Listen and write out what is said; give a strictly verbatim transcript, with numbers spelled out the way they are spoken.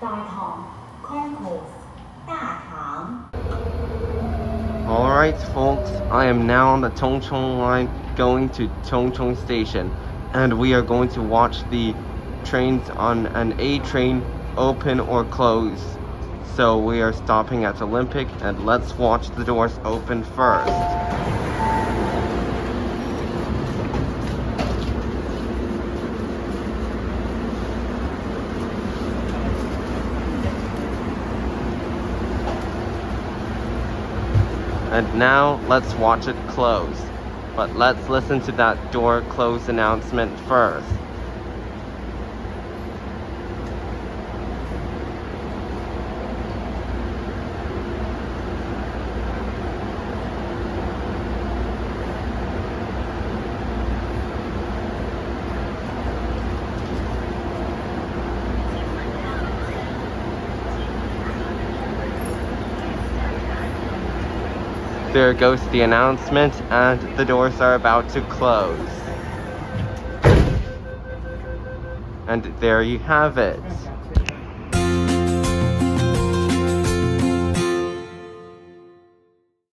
Alright folks, I am now on the Tung Chung Line going to Tung Chung Station, and we are going to watch the trains on an A train open or close. So we are stopping at Olympic, and let's watch the doors open first. And now let's watch it close. But let's listen to that door close announcement first. There goes the announcement, and the doors are about to close. And there you have it.